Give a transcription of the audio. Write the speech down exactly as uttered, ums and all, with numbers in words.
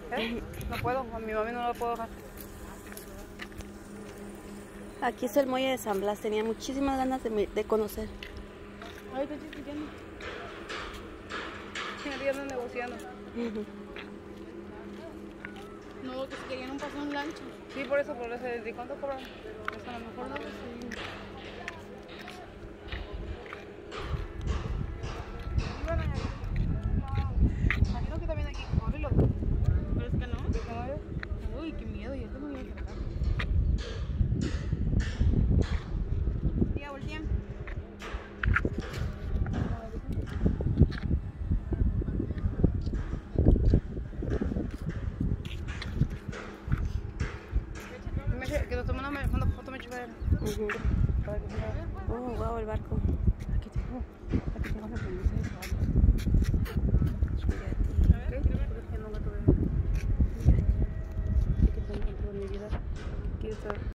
¿Eh? No puedo, a mi mami no la puedo dejar. Aquí es el muelle de San Blas, tenía muchísimas ganas de, de conocer. Ay, estoy chiquillando. Sí, andan negociando. Uh-huh. No, que si querían un paseo en lancha. Sí, por eso, por eso. ¿De cuánto cobran? Pues a lo mejor no, pues sí. Imagino que también aquí, cóbrelo. Pero es que no. ¿Que no es? Uy, qué miedo, yo tengo miedo de acá. Tía, voltean. Que nos tomó una foto, me chupa. Uh-huh. Oh, wow, el barco. Aquí tengo, aquí tengo la premisa de eso. A ver, que no me tuve. Que tengo dentro de mi vida. Quiero estar.